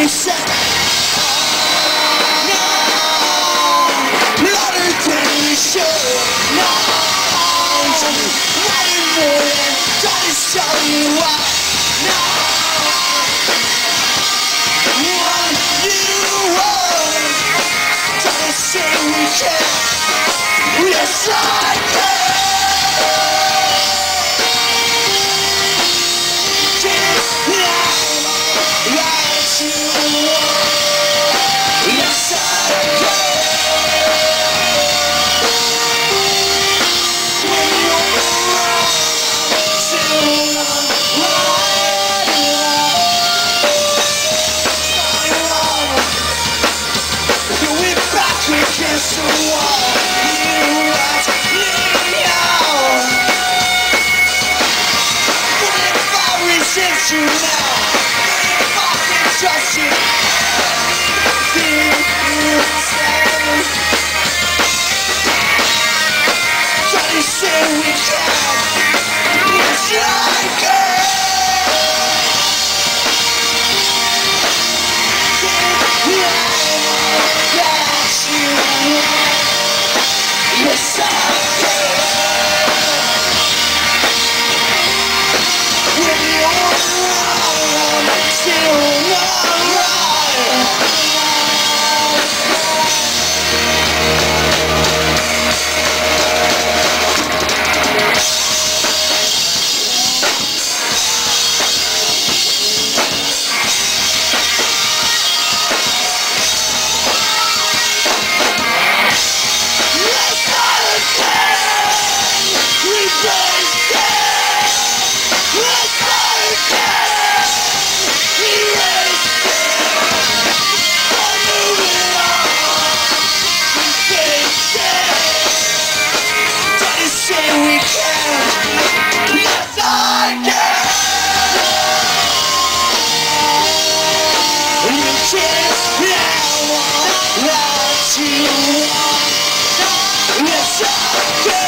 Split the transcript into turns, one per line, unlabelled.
We said, no, louder than we should. No, writing more than trying to show you what. No, one new word, trying to say we can. Yes, I can. Against the wall, you watch me now. What if I resist you now? What if I can trust you? Anything you say, try to say we can. Yes, I can. Yes, I can. When you're wrong, I'm still not right. Yes, I can. Replace it. Yes, I can. Erase it. I'm moving on. Replace it. Try to say we can. Yes, I can. You just now what you want. Yes, I can.